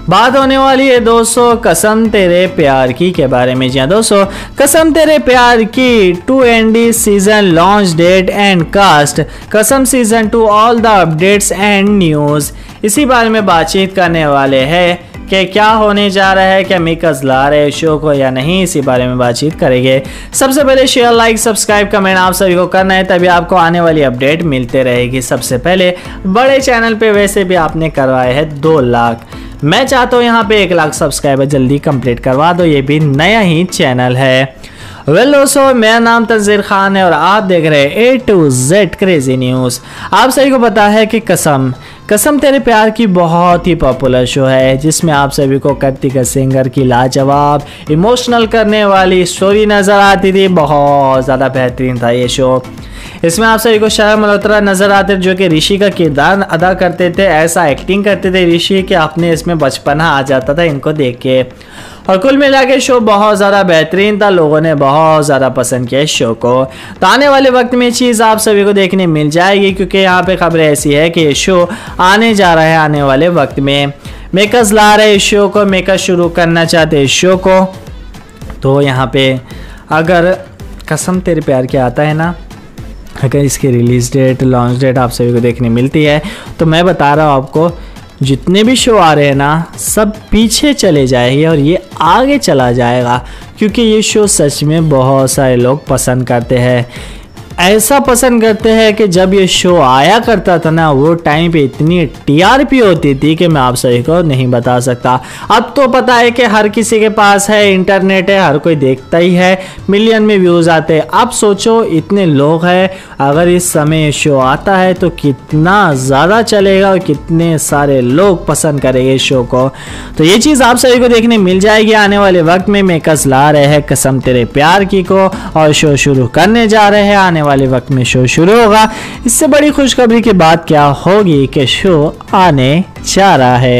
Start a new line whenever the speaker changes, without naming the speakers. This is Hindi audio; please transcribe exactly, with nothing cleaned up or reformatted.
बात होने वाली है दोस्तों कसम तेरे प्यार की के बारे में। जी हाँ दोस्तों, कसम तेरे प्यार की टू एंडी season launch date and cast, Kasam season two all the updates and news, इसी बारे में बातचीत करने वाले हैं कि क्या होने जा रहा है, क्या मेकर्स ला रहे हैं शो को या नहीं, इसी बारे में बातचीत करेंगे। सबसे पहले शेयर, लाइक, सब्सक्राइब, कमेंट आप सभी को करना है, तभी आपको आने वाली अपडेट मिलते रहेगी। सबसे पहले बड़े चैनल पे वैसे भी आपने करवाए हैं दो लाख, मैं चाहता हूँ यहाँ पे एक लाख सब्सक्राइबर जल्दी कंप्लीट करवा दो, ये भी नया ही चैनल है। वेल दोस्तों, मेरा नाम तंजीर खान है और आप देख रहे हैं A to Z crazy news. आप सभी को पता है कि कसम कसम तेरे प्यार की बहुत ही पॉपुलर शो है, जिसमें आप सभी को कार्तिक सिंगर की लाजवाब इमोशनल करने वाली स्टोरी नज़र आती थी। बहुत ज़्यादा बेहतरीन था ये शो। इसमें आप सभी को शर्मा मल्होत्रा नजर आते थे, जो कि ऋषि का किरदार अदा करते थे। ऐसा एक्टिंग करते थे ऋषि कि अपने इसमें बचपना आ जाता था इनको देख के। और कुल मिला के शो बहुत ज़्यादा बेहतरीन था, लोगों ने बहुत ज़्यादा पसंद किया इस शो को। तो आने वाले वक्त में चीज़ आप सभी को देखने मिल जाएगी, क्योंकि यहाँ पे खबरें ऐसी है कि ये शो आने जा रहा है आने वाले वक्त में। मेकर्स ला रहे इस शो को, मेकर्स शुरू करना चाहते इस शो को। तो यहाँ पे अगर कसम तेरे प्यार के आता है ना, अगर इसकी रिलीज़ डेट, लॉन्च डेट आप सभी को देखने मिलती है, तो मैं बता रहा हूँ आपको, जितने भी शो आ रहे हैं ना सब पीछे चले जाएंगे और ये आगे चला जाएगा, क्योंकि ये शो सच में बहुत सारे लोग पसंद करते हैं। ऐसा पसंद करते हैं कि जब ये शो आया करता था ना, वो टाइम पे इतनी टीआरपी होती थी कि मैं आप सभी को नहीं बता सकता। अब तो पता है कि हर किसी के पास है, इंटरनेट है, हर कोई देखता ही है, मिलियन में व्यूज़ आते हैं। अब सोचो इतने लोग हैं, अगर इस समय ये शो आता है तो कितना ज़्यादा चलेगा और कितने सारे लोग पसंद करेंगे इस शो को। तो ये चीज़ आप सभी को देखने मिल जाएगी आने वाले वक्त में। मेकर्स ला रहे हैं कसम तेरे प्यार की को और शो शुरू करने जा रहे हैं। आने वाले वक्त में शो शुरू होगा। इससे बड़ी खुशखबरी की बात क्या होगी कि शो आने जा रहा है।